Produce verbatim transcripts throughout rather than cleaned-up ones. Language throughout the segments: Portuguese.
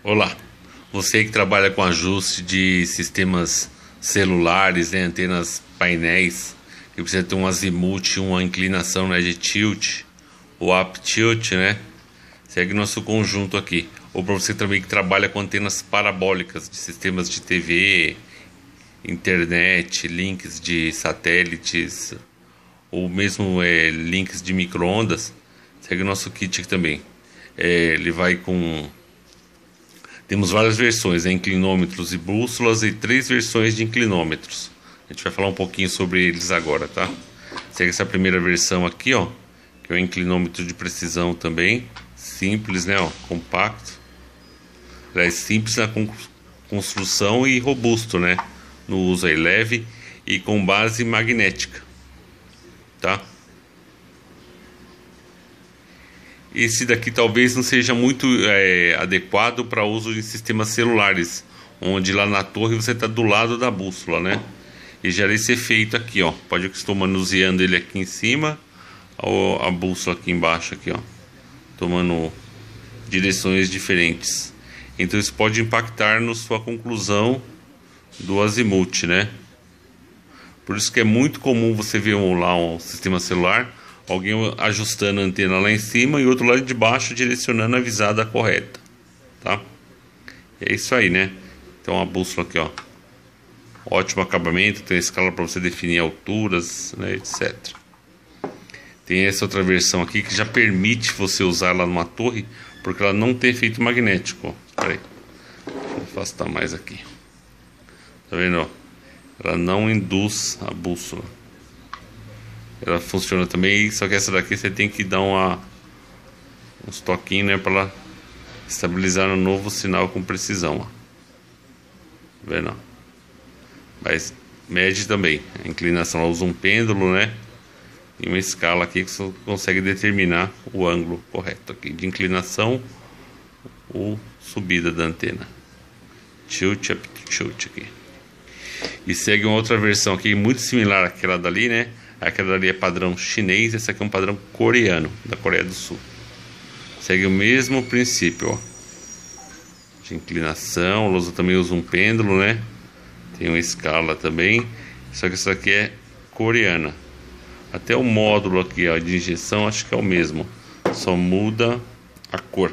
Olá, você que trabalha com ajuste de sistemas celulares, né, antenas, painéis, que precisa ter um azimuth, uma inclinação, né, de tilt, ou up tilt, né? Segue nosso conjunto aqui. Ou para você também que trabalha com antenas parabólicas de sistemas de T V, internet, links de satélites, ou mesmo é, links de micro-ondas, segue nosso kit aqui também. É, ele vai com... Temos várias versões, né? Inclinômetros e bússolas, e três versões de inclinômetros. A gente vai falar um pouquinho sobre eles agora, tá? Segue essa primeira versão aqui, ó, que é o inclinômetro de precisão também. Simples, né? Ó, compacto. É simples na construção e robusto, né? No uso aí, leve e com base magnética, tá? Esse daqui talvez não seja muito é, adequado para uso em sistemas celulares, onde lá na torre você está do lado da bússola, né? E gera esse efeito aqui, ó. Pode ver que estou manuseando ele aqui em cima, ou a bússola aqui embaixo, aqui, ó, tomando direções diferentes. Então isso pode impactar na sua conclusão do azimuth, né? Por isso que é muito comum você ver um, lá um sistema celular, alguém ajustando a antena lá em cima e outro lá de baixo direcionando a visada correta, tá? É isso aí, né? Então a bússola aqui, ó, ótimo acabamento, tem escala para você definir alturas, né, etcétera. Tem essa outra versão aqui que já permite você usar lá numa torre, porque ela não tem efeito magnético. Espera aí, deixa eu afastar mais aqui. Tá vendo, ó? Ela não induz a bússola. Ela funciona também, só que essa daqui você tem que dar uma, uns toquinhos, né, para ela estabilizar um novo sinal com precisão, ó. Tá vendo? Mas mede também a inclinação. Ela usa um pêndulo, né, e uma escala aqui que você consegue determinar o ângulo correto aqui de inclinação ou subida da antena. Tilt, up tilt aqui. E segue uma outra versão aqui muito similar àquela dali, né? Aquela ali é padrão chinês, essa aqui é um padrão coreano, da Coreia do Sul. Segue o mesmo princípio, ó, de inclinação. Ela usa, também usa um pêndulo, né? Tem uma escala também, só que essa aqui é coreana. Até o módulo aqui, ó, de injeção, acho que é o mesmo, só muda a cor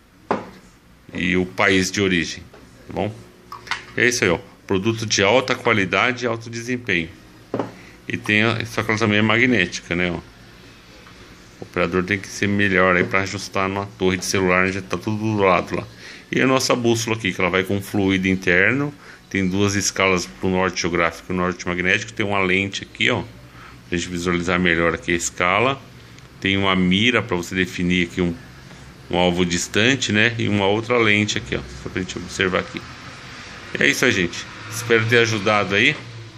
e o país de origem, tá bom? E é isso aí, ó, produto de alta qualidade e alto desempenho. E tem a, só que ela também é magnética, né, ó. O operador tem que ser melhor aí para ajustar numa torre de celular, já tá tudo do lado lá. E a nossa bússola aqui, que ela vai com fluido interno, tem duas escalas para o norte geográfico e o norte magnético, tem uma lente aqui, ó, pra gente visualizar melhor aqui a escala. Tem uma mira para você definir aqui um, um alvo distante, né, e uma outra lente aqui, ó, só pra gente observar aqui. E é isso aí, gente. Espero ter ajudado aí.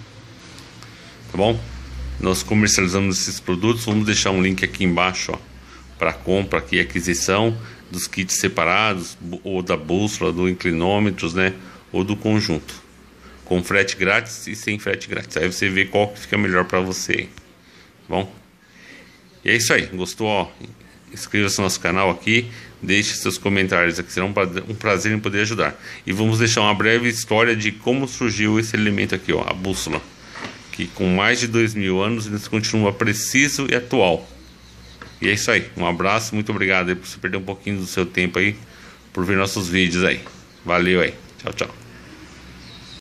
Tá bom? Nós comercializamos esses produtos. Vamos deixar um link aqui embaixo, ó, para compra aqui e aquisição dos kits separados, ou da bússola, do inclinômetros, né, ou do conjunto, com frete grátis e sem frete grátis. Aí você vê qual que fica melhor para você, tá bom? E é isso aí. Gostou? Ó, inscreva-se no nosso canal aqui, deixe seus comentários aqui, será um prazer em poder ajudar. E vamos deixar uma breve história de como surgiu esse elemento aqui, ó, a bússola, que com mais de dois mil anos ele continua preciso e atual. E é isso aí. Um abraço, muito obrigado aí por você perder um pouquinho do seu tempo aí por ver nossos vídeos aí. Valeu aí. Tchau, tchau.